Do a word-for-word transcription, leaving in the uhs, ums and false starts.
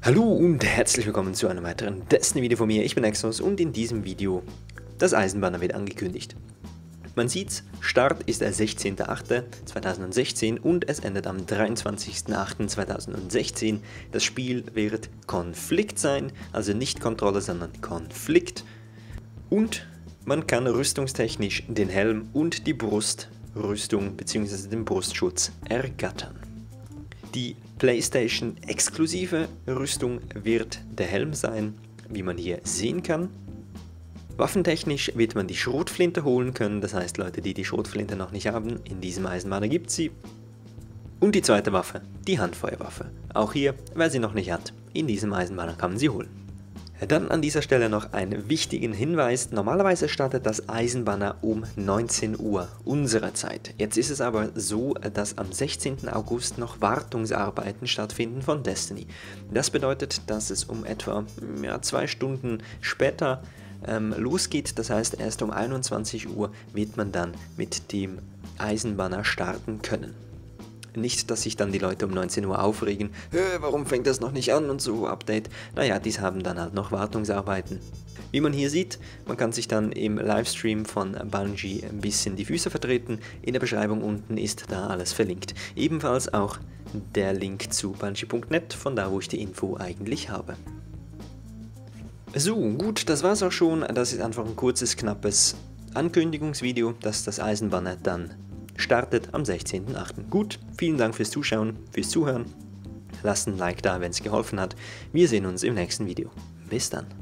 Hallo und herzlich willkommen zu einem weiteren Destiny-Video von mir. Ich bin Exos und in diesem Video das Eisenbanner wird angekündigt. Man sieht's, Start ist der sechzehnter achter zweitausendsechzehn und es endet am dreiundzwanzigster achter zweitausendsechzehn. Das Spiel wird Konflikt sein, also nicht Kontrolle, sondern Konflikt. Und man kann rüstungstechnisch den Helm und die Brustrüstung bzw. den Brustschutz ergattern. Die PlayStation-exklusive Rüstung wird der Helm sein, wie man hier sehen kann. Waffentechnisch wird man die Schrotflinte holen können, das heißt Leute, die die Schrotflinte noch nicht haben, in diesem Eisenbanner gibt es sie. Und die zweite Waffe, die Handfeuerwaffe. Auch hier, wer sie noch nicht hat, in diesem Eisenbanner kann man sie holen. Dann an dieser Stelle noch einen wichtigen Hinweis. Normalerweise startet das Eisenbanner um neunzehn Uhr unserer Zeit. Jetzt ist es aber so, dass am sechzehnten August noch Wartungsarbeiten stattfinden von Destiny. Das bedeutet, dass es um etwa ja, zwei Stunden später ähm, losgeht. Das heißt, erst um einundzwanzig Uhr wird man dann mit dem Eisenbanner starten können. Nicht, dass sich dann die Leute um neunzehn Uhr aufregen, warum fängt das noch nicht an und so, Update. Naja, dies haben dann halt noch Wartungsarbeiten. Wie man hier sieht, man kann sich dann im Livestream von Bungie ein bisschen die Füße vertreten. In der Beschreibung unten ist da alles verlinkt. Ebenfalls auch der Link zu Bungie Punkt net, von da wo ich die Info eigentlich habe. So, gut, das war's auch schon. Das ist einfach ein kurzes, knappes Ankündigungsvideo, dass das Eisenbanner dann startet am sechzehnten achter Gut, vielen Dank fürs Zuschauen, fürs Zuhören. Lasst ein Like da, wenn es geholfen hat. Wir sehen uns im nächsten Video. Bis dann.